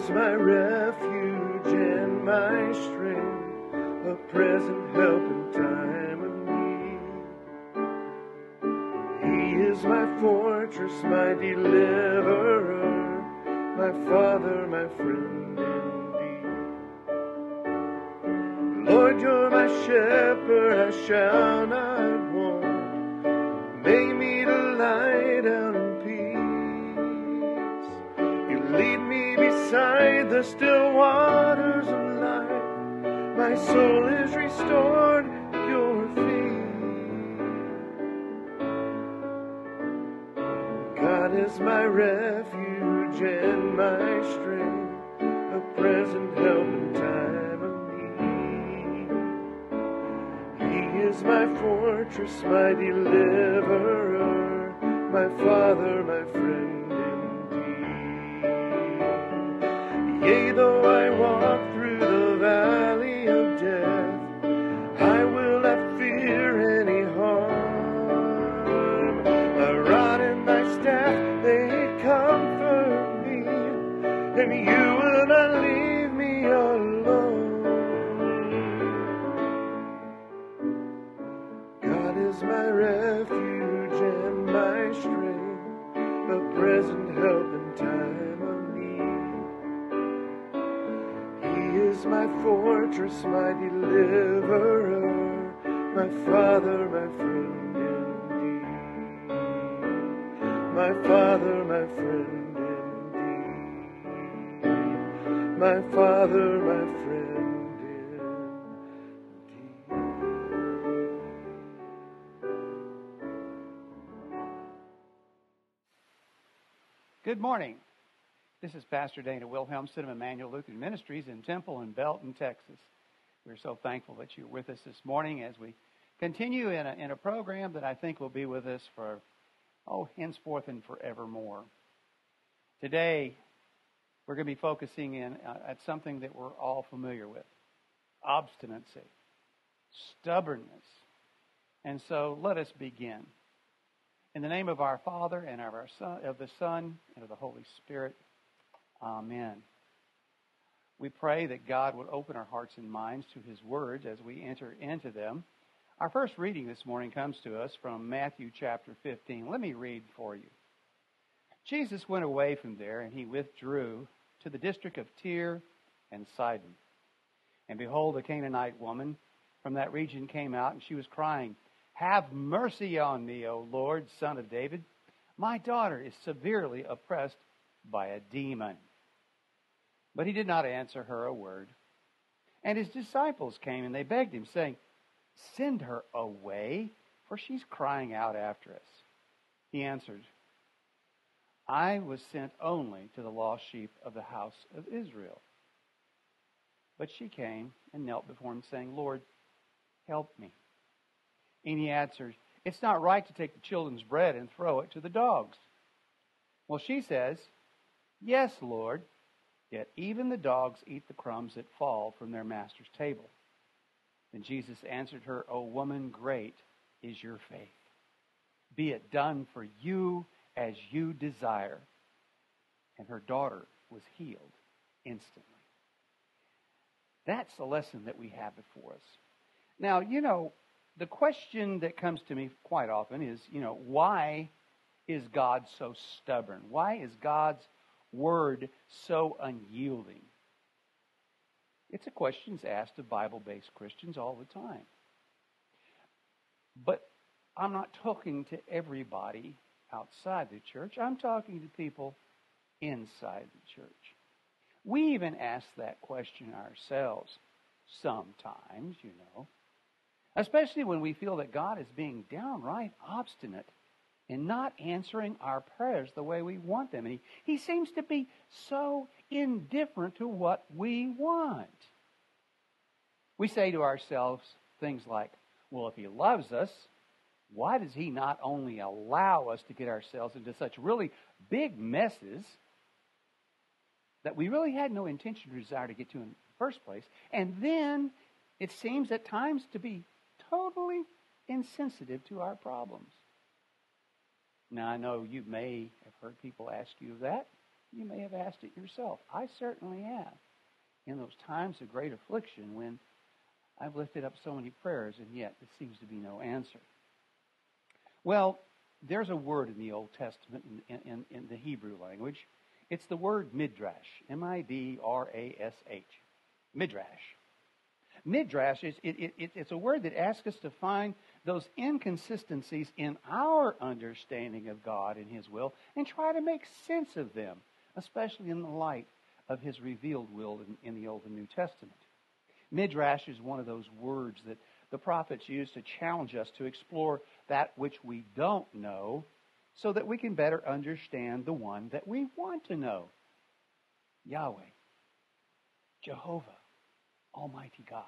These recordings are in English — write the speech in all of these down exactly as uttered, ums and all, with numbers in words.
is my refuge and my strength, a present help in time of need. He is my fortress, my deliverer, my Father, my friend indeed. Lord, you're my shepherd, I shall not want. Make me to lie down in peace. You lead me beside the still waters of life. My soul is restored at your feet. God is my refuge and my strength, a present help in time of need. He is my fortress, my deliverer, my Father, my friend indeed. Yea, though I walk through the valley of death, I will not fear any harm. Thy rod and thy staff, they comfort me, and you will not leave me alone. God is my refuge and my strength, a present help in time of need. He is my fortress, my deliverer, my Father, my friend indeed. My Father, my friend indeed. My Father, my friend indeed. Good morning. This is Pastor Dana Wilhelmson of Emmanuel Lutheran Ministries in Temple and Belton, Texas. We're so thankful that you're with us this morning as we continue in a, in a program that I think will be with us for, oh, henceforth and forevermore. Today, we're going to be focusing in uh, at something that we're all familiar with: obstinacy, stubbornness. And so let us begin. In the name of our Father and of our Son, of the Son and of the Holy Spirit, amen. We pray that God would open our hearts and minds to His words as we enter into them. Our first reading this morning comes to us from Matthew chapter fifteen. Let me read for you. Jesus went away from there, and He withdrew to the district of Tyre and Sidon. And behold, a Canaanite woman from that region came out, and she was crying, "Have mercy on me, O Lord, Son of David. My daughter is severely oppressed by a demon." But He did not answer her a word. And His disciples came, and they begged Him, saying, "Send her away, for she's crying out after us." He answered, "I was sent only to the lost sheep of the house of Israel." But she came and knelt before Him, saying, "Lord, help me." And He answered, "It's not right to take the children's bread and throw it to the dogs." Well, she says, "Yes, Lord, yet even the dogs eat the crumbs that fall from their master's table." Then Jesus answered her, "O woman, great is your faith. Be it done for you as you desire." And her daughter was healed instantly. That's the lesson that we have before us. Now, you know, the question that comes to me quite often is, you know, why is God so stubborn? Why is God's word so unyielding? It's a question that's asked of Bible-based Christians all the time. But I'm not talking to everybody outside the church. I'm talking to people inside the church. We even ask that question ourselves sometimes, you know. Especially when we feel that God is being downright obstinate in not answering our prayers the way we want them. And he, he seems to be so indifferent to what we want. We say to ourselves things like, well, if He loves us, why does He not only allow us to get ourselves into such really big messes that we really had no intention or desire to get to in the first place? And then it seems at times to be totally insensitive to our problems. Now, I know you may have heard people ask you that. You may have asked it yourself. I certainly have. In those times of great affliction when I've lifted up so many prayers and yet there seems to be no answer. Well, there's a word in the Old Testament in, in, in the Hebrew language. It's the word midrash, M I D R A S H, midrash. Midrash, is it, it, it's a word that asks us to find those inconsistencies in our understanding of God and His will and try to make sense of them, especially in the light of His revealed will in, in the Old and New Testament. Midrash is one of those words that the prophets use to challenge us to explore that which we don't know so that we can better understand the one that we want to know. Yahweh, Jehovah, Almighty God.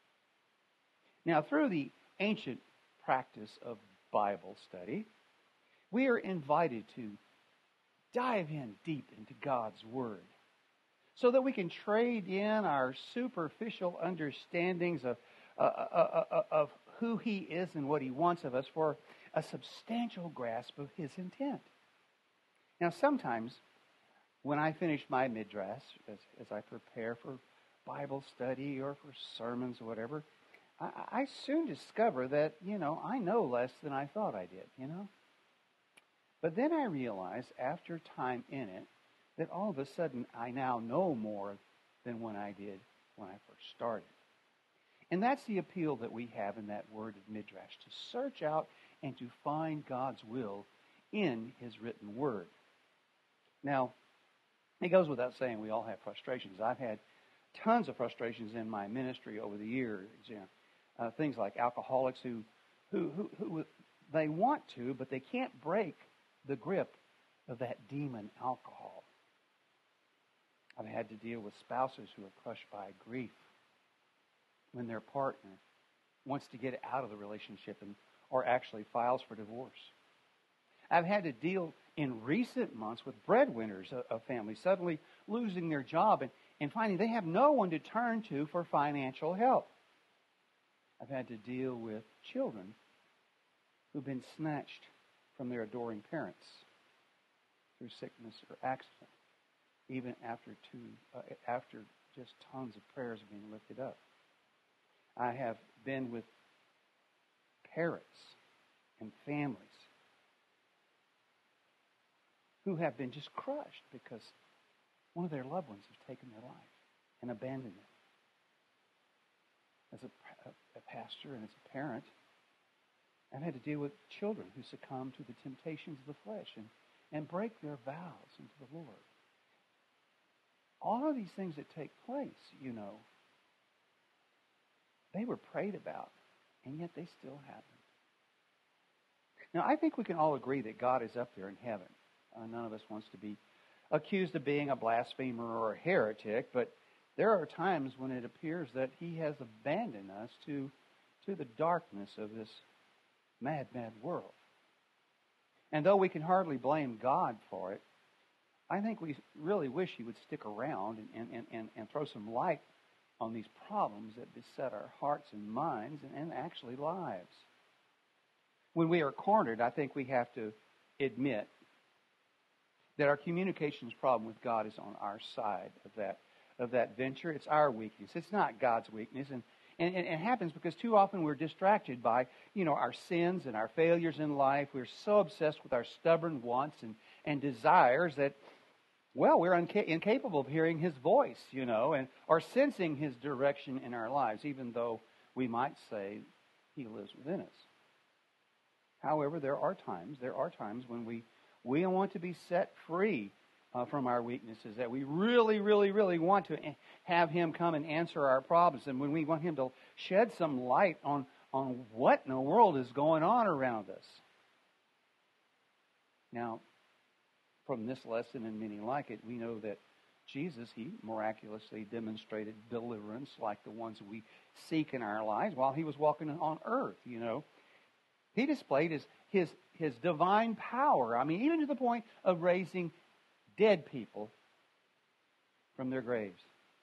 Now, through the ancient practice of Bible study, we are invited to dive in deep into God's Word so that we can trade in our superficial understandings of, uh, uh, uh, of who He is and what He wants of us for a substantial grasp of His intent. Now, sometimes when I finish my midrash, as, as I prepare for Bible study or for sermons or whatever, I, I soon discover that, you know, I know less than I thought I did, you know. But then I realize after time in it that all of a sudden I now know more than when I did when I first started. And that's the appeal that we have in that word of midrash, to search out and to find God's will in His written word. Now, it goes without saying we all have frustrations. I've had tons of frustrations in my ministry over the years. You know, uh, things like alcoholics who, who, who, who they want to, but they can't break the grip of that demon alcohol. I've had to deal with spouses who are crushed by grief when their partner wants to get out of the relationship and or actually files for divorce. I've had to deal in recent months with breadwinners of families suddenly losing their job and, and finding they have no one to turn to for financial help. I've had to deal with children who've been snatched from their adoring parents through sickness or accident, even after two, uh, after just tons of prayers are being lifted up. I have been with parents and families who have been just crushed because one of their loved ones has taken their life and abandoned them. As a, a, a pastor and as a parent, I've had to deal with children who succumb to the temptations of the flesh and, and break their vows unto the Lord. All of these things that take place, you know, they were prayed about, and yet they still happen. Now, I think we can all agree that God is up there in heaven. Uh, none of us wants to be accused of being a blasphemer or a heretic, but there are times when it appears that He has abandoned us to, to the darkness of this mad, mad world. And though we can hardly blame God for it, I think we really wish He would stick around and, and, and, and throw some light on these problems that beset our hearts and minds and, and actually lives. When we are cornered, I think we have to admit that our communications problem with God is on our side of that of that venture. It's our weakness. It's not God's weakness. And, and, and it happens because too often we're distracted by, you know, our sins and our failures in life. We're so obsessed with our stubborn wants and, and desires that, well, we're unca- incapable of hearing His voice, you know, and or sensing His direction in our lives, even though we might say He lives within us. However, there are times, there are times when we, we want to be set free uh, from our weaknesses, that we really, really, really want to have Him come and answer our problems, and when we want Him to shed some light on, on what in the world is going on around us. Now, from this lesson and many like it, we know that Jesus, He miraculously demonstrated deliverance like the ones we seek in our lives while He was walking on earth, you know. He displayed his, his, his divine power, I mean, even to the point of raising dead people from their graves.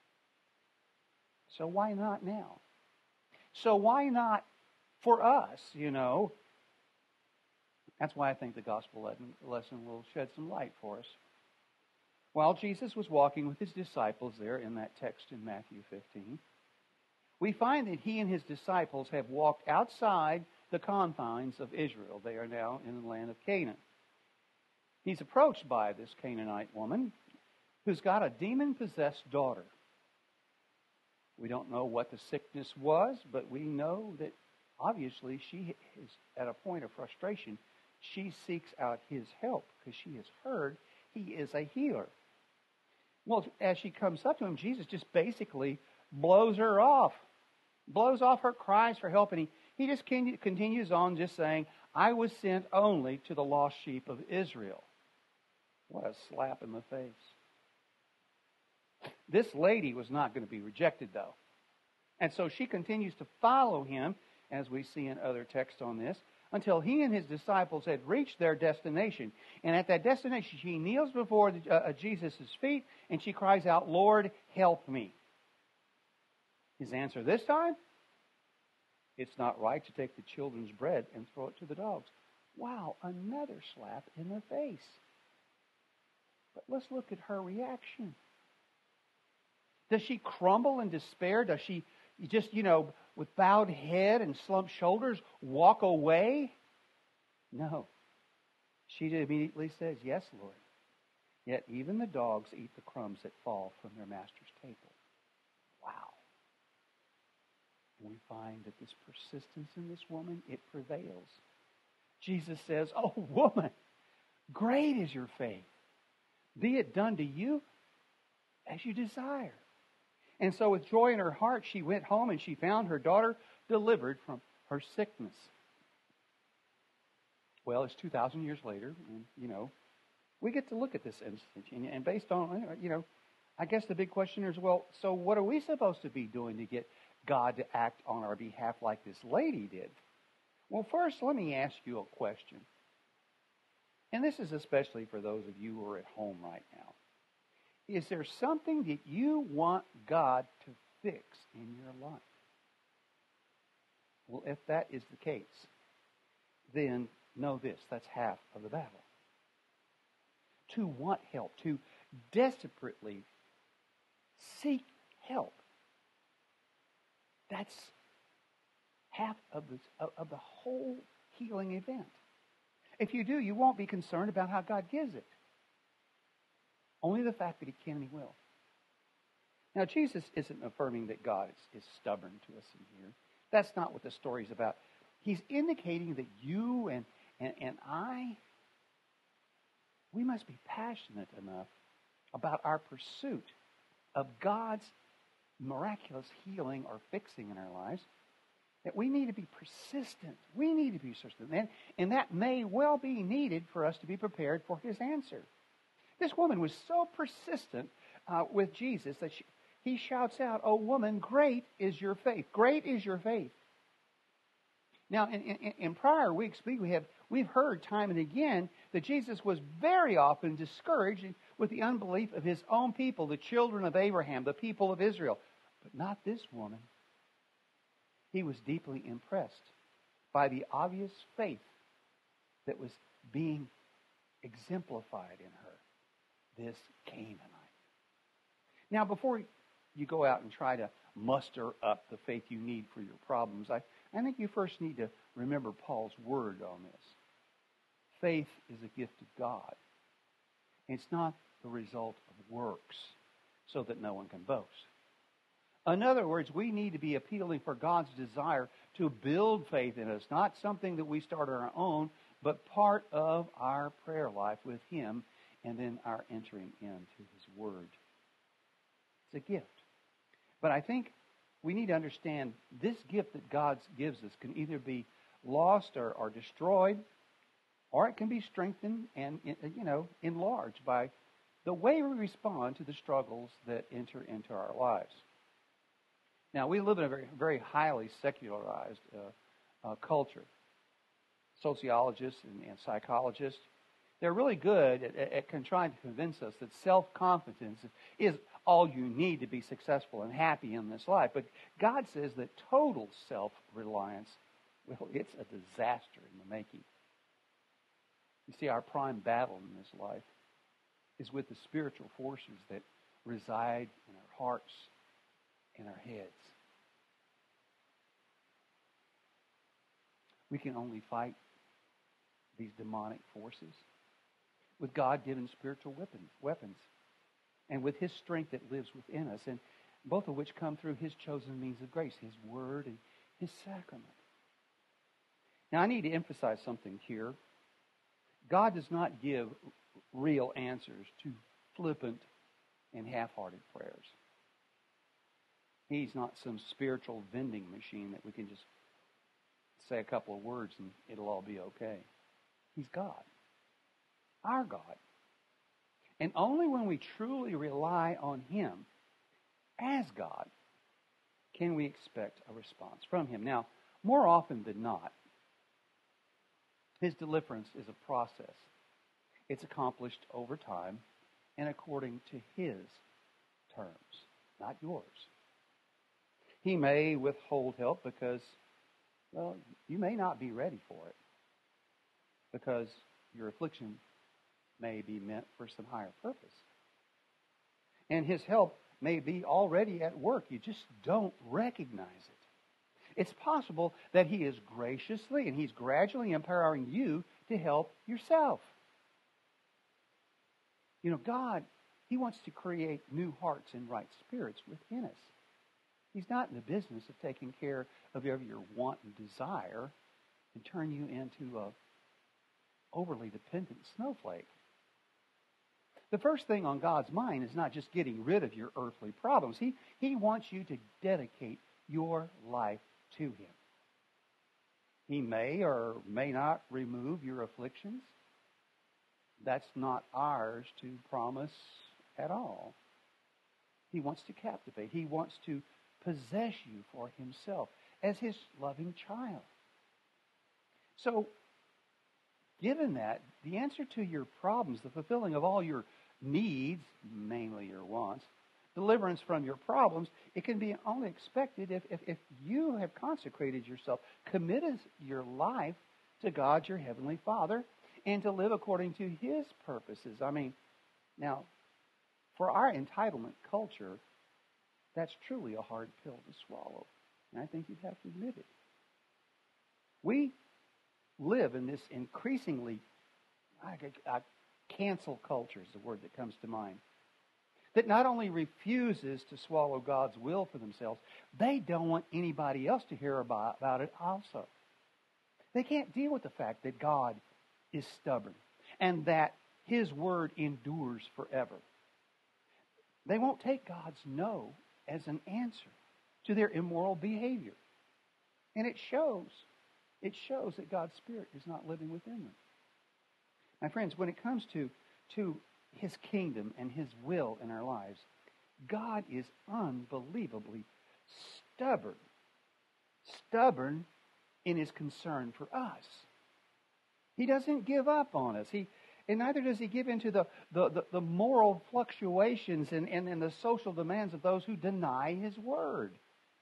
So why not now? So why not for us, you know? That's why I think the gospel lesson will shed some light for us. While Jesus was walking with his disciples there in that text in Matthew fifteen, we find that he and his disciples have walked outside the confines of Israel. They are now in the land of Canaan. He's approached by this Canaanite woman who's got a demon-possessed daughter. We don't know what the sickness was, but we know that obviously she is at a point of frustration. She seeks out his help because she has heard he is a healer. Well, as she comes up to him, Jesus just basically blows her off, blows off her cries for help, and he, he just continues on just saying, I was sent only to the lost sheep of Israel. What a slap in the face. This lady was not going to be rejected, though. And so she continues to follow him, as we see in other texts on this, until he and his disciples had reached their destination. And at that destination, she kneels before the, uh, Jesus' feet, and she cries out, Lord, help me. His answer this time, it's not right to take the children's bread and throw it to the dogs. Wow, another slap in the face. But let's look at her reaction. Does she crumble in despair? Does she just, you know, with bowed head and slumped shoulders, walk away? No. She immediately says, yes, Lord. Yet even the dogs eat the crumbs that fall from their master's table. Wow. And we find that this persistence in this woman, it prevails. Jesus says, oh, woman, great is your faith. Be it done to you as you desire. And so with joy in her heart, she went home and she found her daughter delivered from her sickness. Well, it's two thousand years later, and, you know, we get to look at this instance. And, and based on, you know, I guess the big question is, well, so what are we supposed to be doing to get God to act on our behalf like this lady did? Well, first, let me ask you a question. And this is especially for those of you who are at home right now. Is there something that you want God to fix in your life? Well, if that is the case, then know this, that's half of the battle. To want help, to desperately seek help, that's half of the, of the whole healing event. If you do, you won't be concerned about how God gives it. Only the fact that he can and he will. Now, Jesus isn't affirming that God is, is stubborn to us in here. That's not what the story is about. He's indicating that you and, and, and I, we must be passionate enough about our pursuit of God's miraculous healing or fixing in our lives that we need to be persistent. We need to be persistent. And, and that may well be needed for us to be prepared for his answer. This woman was so persistent uh, with Jesus that she, he shouts out, oh woman, great is your faith. Great is your faith. Now, in, in, in prior weeks, we have, we've heard time and again that Jesus was very often discouraged with the unbelief of his own people, the children of Abraham, the people of Israel. But not this woman. He was deeply impressed by the obvious faith that was being exemplified in her, this Canaanite. Now, before you go out and try to muster up the faith you need for your problems, I, I think you first need to remember Paul's word on this. Faith is a gift of God. It's not the result of works, so that no one can boast. In other words, we need to be appealing for God's desire to build faith in us, not something that we start on our own, but part of our prayer life with him and then our entering into his word. It's a gift. But I think we need to understand this gift that God gives us can either be lost or, or destroyed, or it can be strengthened and, you know, enlarged by the way we respond to the struggles that enter into our lives. Now, we live in a very, very highly secularized uh, uh, culture. Sociologists and, and psychologists, they're really good at, at, at trying to convince us that self-confidence is all you need to be successful and happy in this life. But God says that total self-reliance, well, it's a disaster in the making. You see, our prime battle in this life is with the spiritual forces that reside in our hearts and our heads. We can only fight these demonic forces with God-given spiritual weapons, weapons, and with His strength that lives within us, and both of which come through His chosen means of grace, His Word and His sacrament. Now, I need to emphasize something here. God does not give real answers to flippant and half-hearted prayers. He's not some spiritual vending machine that we can just say a couple of words and it'll all be okay. He's God, our God. And only when we truly rely on Him as God can we expect a response from Him. Now, more often than not, His deliverance is a process. It's accomplished over time and according to His terms, not yours. He may withhold help because, well, you may not be ready for it, because your affliction may be meant for some higher purpose. And His help may be already at work. You just don't recognize it. It's possible that He is graciously and He's gradually empowering you to help yourself. You know, God, He wants to create new hearts and right spirits within us. He's not in the business of taking care of every your want and desire and turn you into a overly dependent snowflake. The first thing on God's mind is not just getting rid of your earthly problems. He, he wants you to dedicate your life to Him. He may or may not remove your afflictions. That's not ours to promise at all. He wants to captivate. He wants to possess you for Himself as His loving child. So, given that, the answer to your problems, the fulfilling of all your needs, mainly your wants, deliverance from your problems, it can be only expected if, if, if you have consecrated yourself, committed your life to God, your Heavenly Father, and to live according to His purposes. I mean, now, for our entitlement culture, that's truly a hard pill to swallow. And I think you'd have to admit it. We live in this increasingly uh, cancel culture is the word that comes to mind, that not only refuses to swallow God's will for themselves, they don't want anybody else to hear about, about it also. They can't deal with the fact that God is stubborn and that His word endures forever. They won't take God's no as an answer to their immoral behavior. And it shows. It shows that God's Spirit is not living within them. My friends, when it comes to, to His kingdom and His will in our lives, God is unbelievably stubborn. Stubborn in His concern for us. He doesn't give up on us. He, and neither does He give into the, the, the, the moral fluctuations and, and, and the social demands of those who deny His word.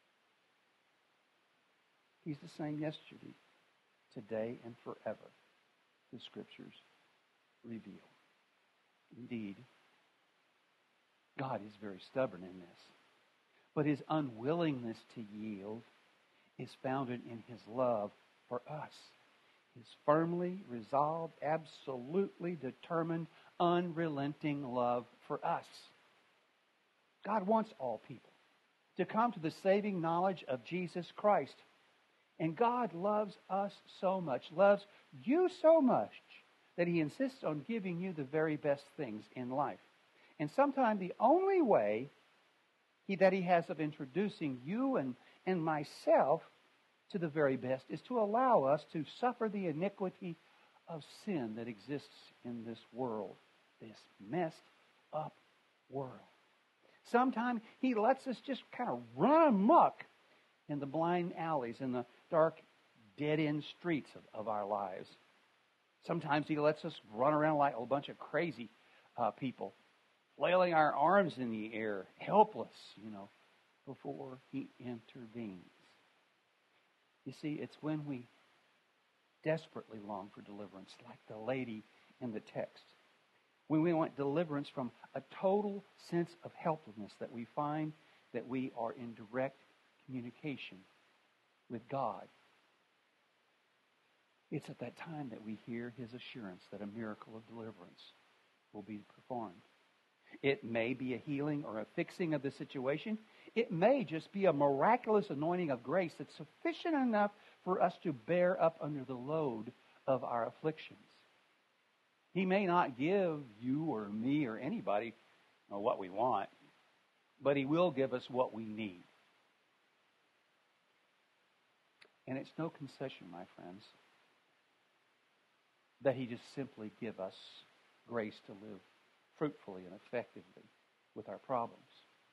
He's the same yesterday, today, and forever, the Scriptures reveal. Indeed, God is very stubborn in this. But His unwillingness to yield is founded in His love for us. His firmly resolved, absolutely determined, unrelenting love for us. God wants all people to come to the saving knowledge of Jesus Christ. And God loves us so much, loves you so much, that He insists on giving you the very best things in life. And sometimes the only way he, that He has of introducing you and, and myself to the very best is to allow us to suffer the iniquity of sin that exists in this world, this messed up world. Sometimes He lets us just kind of run amok in the blind alleys, in the dark, dead-end streets of, of our lives. Sometimes He lets us run around like a bunch of crazy uh, people, flailing our arms in the air, helpless, you know, before He intervenes. You see, it's when we desperately long for deliverance, like the lady in the text, When we want deliverance from a total sense of helplessness that we find that we are in direct communication with God. It's at that time that we hear His assurance that a miracle of deliverance will be performed. It may be a healing or a fixing of the situation. It may just be a miraculous anointing of grace that's sufficient enough for us to bear up under the load of our afflictions. He may not give you or me or anybody you know, what we want, but He will give us what we need. And it's no concession, my friends, that He just simply give us grace to live fruitfully and effectively with our problems.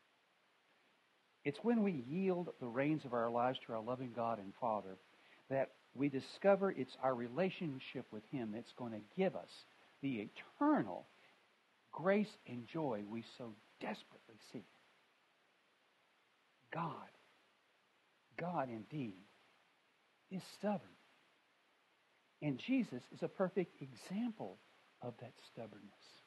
It's when we yield the reins of our lives to our loving God and Father that we discover it's our relationship with Him that's going to give us the eternal grace and joy we so desperately seek. God, God indeed, is stubborn. And Jesus is a perfect example of that stubbornness.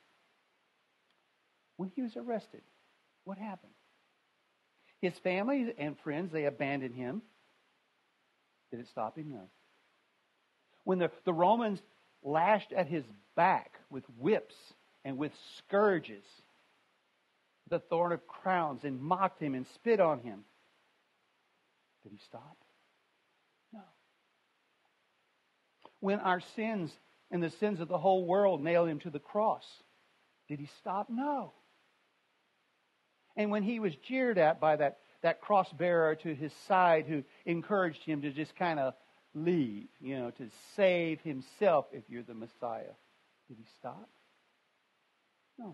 When He was arrested, what happened? His family and friends, they abandoned Him. Did it stop Him? No. When the, the Romans lashed at His back with whips and with scourges, the thorn of crowns, and mocked Him and spit on Him, did He stop? No. When our sins and the sins of the whole world nailed Him to the cross, did He stop? No. And when He was jeered at by that, that cross bearer to His side who encouraged Him to just kind of leave, you know, to save Himself if you're the Messiah, did He stop? No.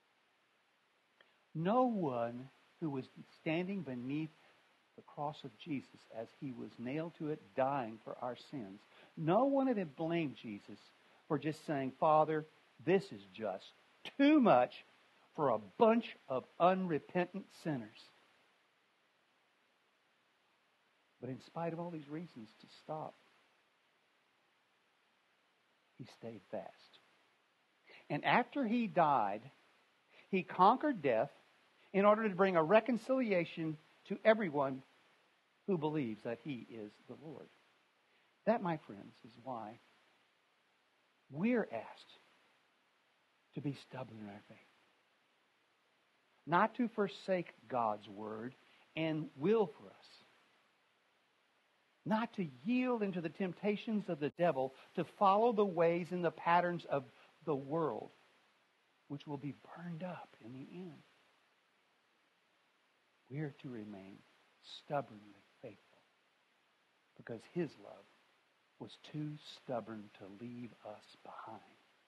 No one who was standing beneath the cross of Jesus as He was nailed to it, dying for our sins, no one had blamed Jesus for just saying, Father, this is just too much for a bunch of unrepentant sinners. But in spite of all these reasons to stop, He stayed fast. And after He died, He conquered death in order to bring a reconciliation to everyone who believes that He is the Lord. That, my friends, is why we're asked to be stubborn in our faith. Not to forsake God's word and will for us. Not to yield into the temptations of the devil to follow the ways and the patterns of the world, which will be burned up in the end. We are to remain stubbornly faithful because His love was too stubborn to leave us behind.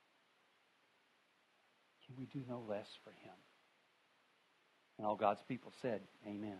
Can we do no less for Him? And all God's people said, Amen.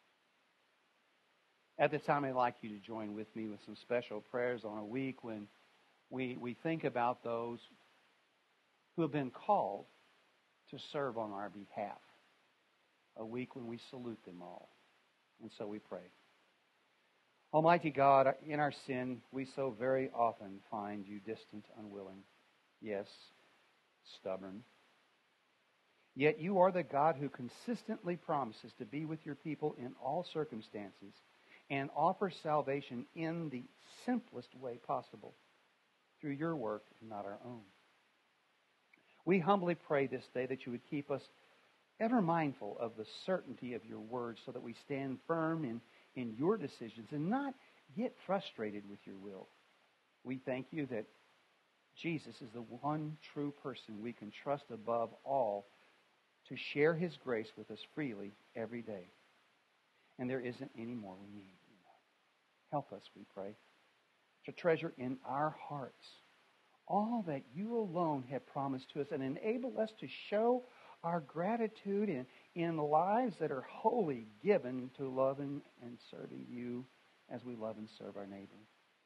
At this time, I'd like you to join with me with some special prayers on a week when we, we think about those who have been called to serve on our behalf. A week when we salute them all. And so we pray. Almighty God, in our sin, we so very often find You distant, unwilling, yes, stubborn. Yet You are the God who consistently promises to be with Your people in all circumstances and offer salvation in the simplest way possible through Your work and not our own. We humbly pray this day that You would keep us ever mindful of the certainty of Your word so that we stand firm in, in Your decisions and not get frustrated with Your will. We thank You that Jesus is the one true person we can trust above all to share His grace with us freely every day. And there isn't any more we need. Help us, we pray, to treasure in our hearts all that You alone have promised to us and enable us to show our gratitude in, in lives that are wholly given to loving and serving You as we love and serve our neighbor.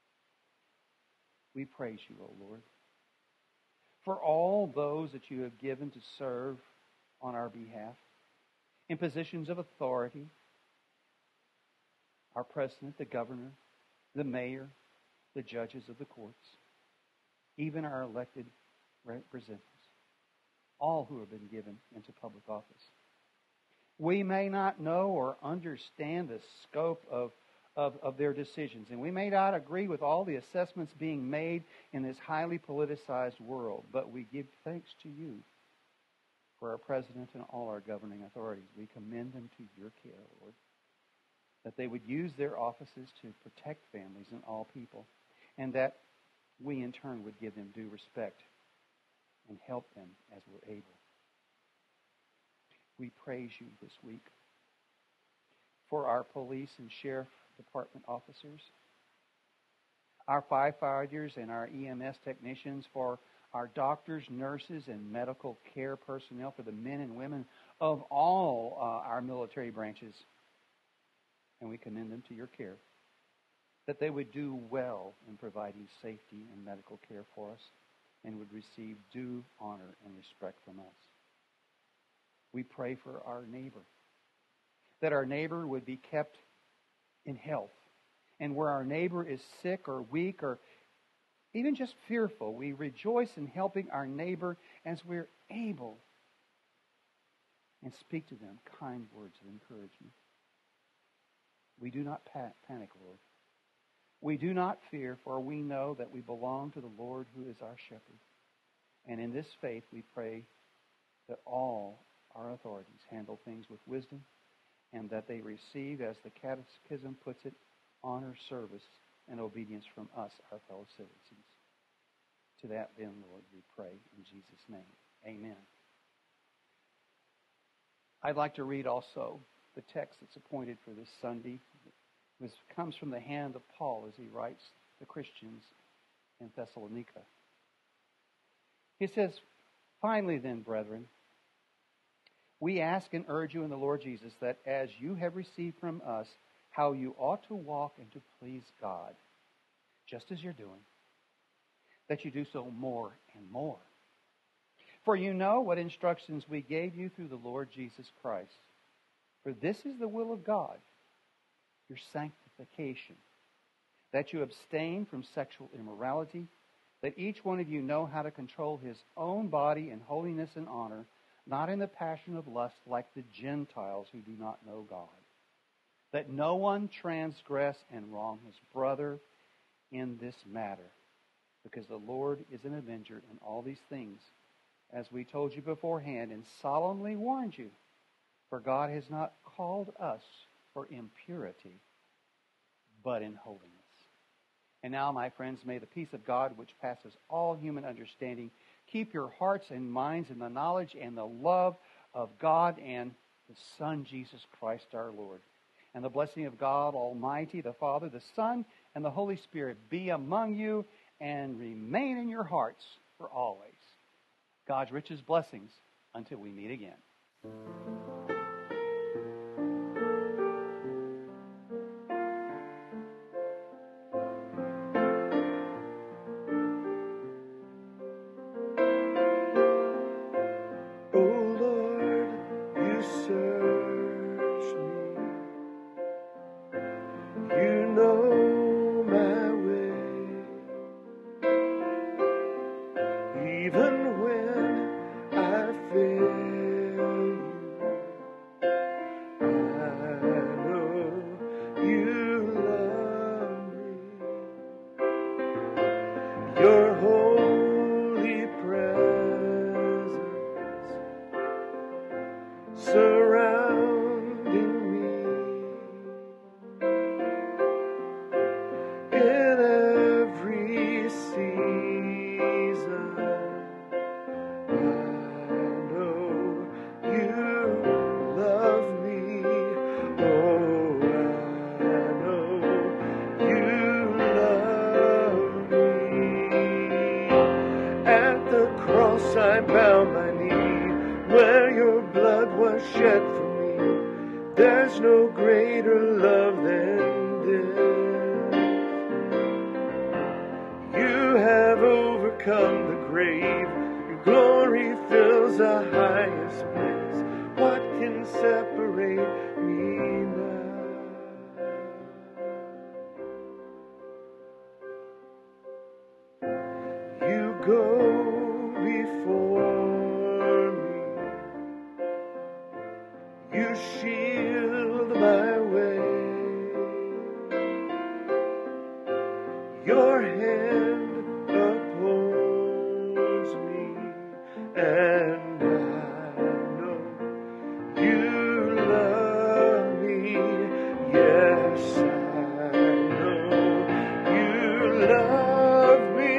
We praise You, O Lord, for all those that You have given to serve on our behalf in positions of authority. Our president, the governor, the mayor, the judges of the courts, even our elected representatives. all who have been given into public office. We may not know or understand the scope of, of, of their decisions, and we may not agree with all the assessments being made in this highly politicized world, but we give thanks to you for our president and all our governing authorities. We commend them to your care, Lord, that they would use their offices to protect families and all people, and that we in turn would give them due respect and help them as we're able. We praise you this week for our police and sheriff department officers, our firefighters and our E M S technicians, for our doctors, nurses, and medical care personnel, for the men and women of all uh, our military branches. And we commend them to your care, that they would do well in providing safety and medical care for us and would receive due honor and respect from us. We pray for our neighbor, that our neighbor would be kept in health. And where our neighbor is sick or weak or even just fearful, we rejoice in helping our neighbor as we're able, and speak to them kind words of encouragement. We do not panic, Lord. We do not fear, for we know that we belong to the Lord who is our shepherd. And in this faith we pray that all our authorities handle things with wisdom, and that they receive, as the Catechism puts it, honor, service, and obedience from us, our fellow citizens. To that then, Lord, we pray in Jesus' name. Amen. I'd like to read also the text that's appointed for this Sunday. This comes from the hand of Paul as he writes the Christians in Thessalonica. He says, "Finally then, brethren, we ask and urge you in the Lord Jesus that as you have received from us how you ought to walk and to please God, just as you're doing, that you do so more and more. For you know what instructions we gave you through the Lord Jesus Christ. For this is the will of God, your sanctification, that you abstain from sexual immorality, that each one of you know how to control his own body in holiness and honor, not in the passion of lust like the Gentiles who do not know God. That no one transgress and wrong his brother in this matter, because the Lord is an avenger in all these things, as we told you beforehand and solemnly warned you. For God has not called us for impurity, but in holiness." And now, my friends, may the peace of God, which passes all human understanding, keep your hearts and minds in the knowledge and the love of God and the Son, Jesus Christ our Lord. And the blessing of God Almighty, the Father, the Son, and the Holy Spirit be among you and remain in your hearts for always. God's richest blessings until we meet again. I bow my knee where your blood was shed for me. There's no greater love than this. You have overcome the grave. Your glory fills the highest place. What can separate me now? You go before me, Your hand upholds me, and I know you love me. Yes, I know you love me.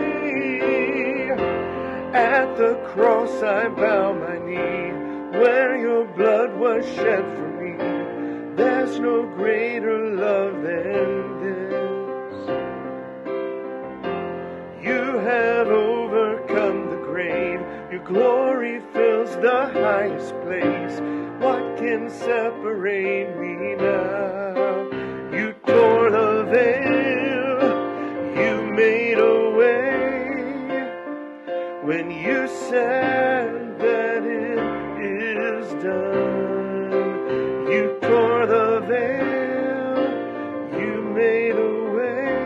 At the cross I bow my knee, where your blood was shed for me. There's no greater love than this. You have overcome the grave. Your glory fills the highest place. What can separate me now? You tore the veil. You made a way when you said that it is done. You tore the veil. You made a way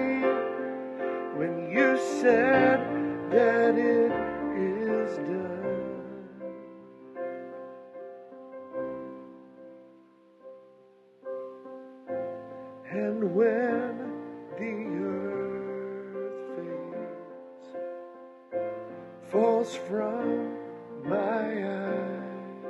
when you said that it is done. And when the earth fades, falls from my eyes,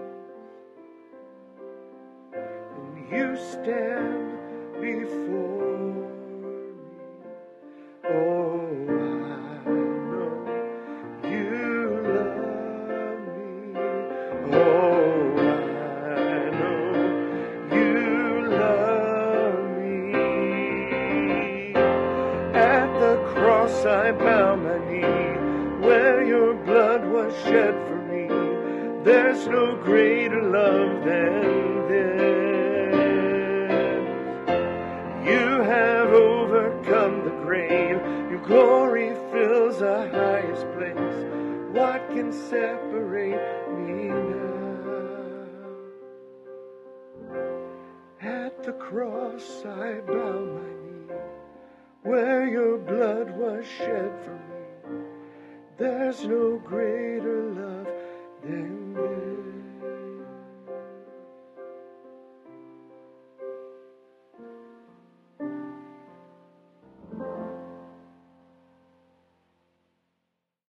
and you stand before me, oh, I know you love me. Oh, I know you love me. At the cross I bow my knee, where your blood was shed for me. There's no greater love than this. You have overcome the grave. Your glory fills the highest place. What can separate me now? At the cross I bow my knee, where your blood was shed for me. There's no greater love